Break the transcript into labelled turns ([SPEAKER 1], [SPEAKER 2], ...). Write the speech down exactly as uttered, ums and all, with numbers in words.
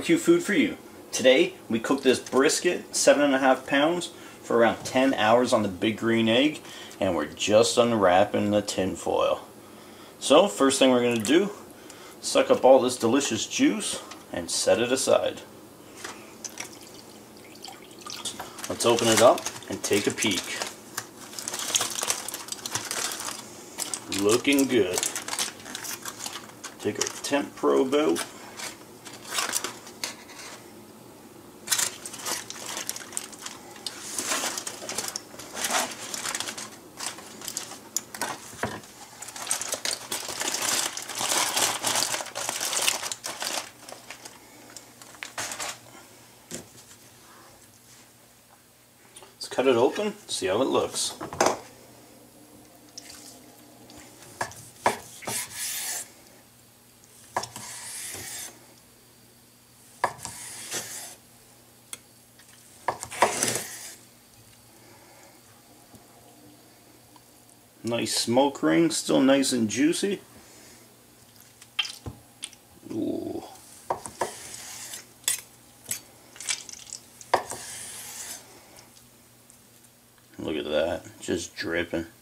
[SPEAKER 1] Q Food for You. Today we cooked this brisket, seven and a half pounds, for around ten hours on the big green egg, and we're just unwrapping the tin foil. So first thing we're going to do, suck up all this delicious juice and set it aside. Let's open it up and take a peek. Looking good. Take our temp probe out. Let's cut it open, see how it looks. Nice smoke ring, still nice and juicy. Ooh. Look at that, just dripping.